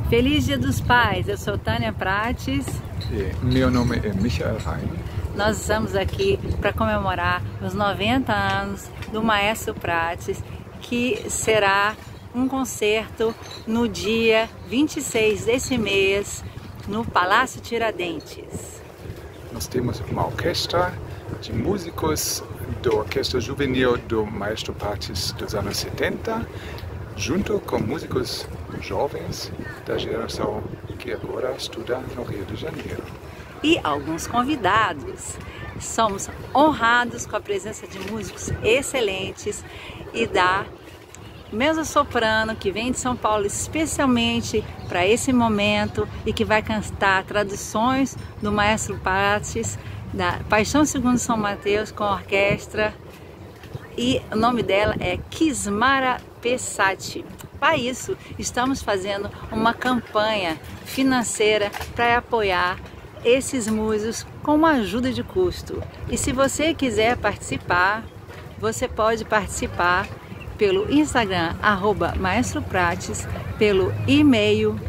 Feliz Dia dos Pais, eu sou Tânia Prates. Meu nome é Michael Hein. Nós estamos aqui para comemorar os 90 anos do Maestro Prates, que será um concerto no dia 26 desse mês, no Palácio Tiradentes. Nós temos uma orquestra de músicos da Orquestra Juvenil do Maestro Prates dos anos 70, junto com músicos jovens da geração que agora estuda no Rio de Janeiro. E alguns convidados. Somos honrados com a presença de músicos excelentes e da mezzo-soprano que vem de São Paulo especialmente para esse momento e que vai cantar traduções do Maestro Prates, da Paixão segundo São Mateus com a orquestra, e o nome dela é Kismara Pesati. Para isso, estamos fazendo uma campanha financeira para apoiar esses músicos com uma ajuda de custo. E se você quiser participar, você pode participar pelo Instagram, @maestroprates, pelo e-mail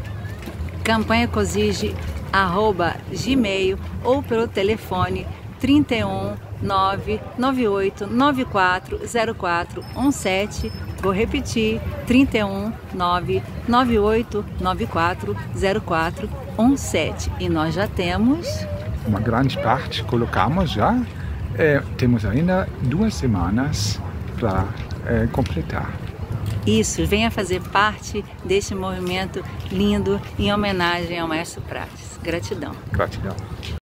campanhacosige@gmail ou pelo telefone 31 998 94 0417. Vou repetir, 31 998 94 0417. E nós já temos uma grande parte, colocamos já. Temos ainda 2 semanas para completar. Isso, venha fazer parte deste movimento lindo em homenagem ao Maestro Prates. Gratidão. Gratidão.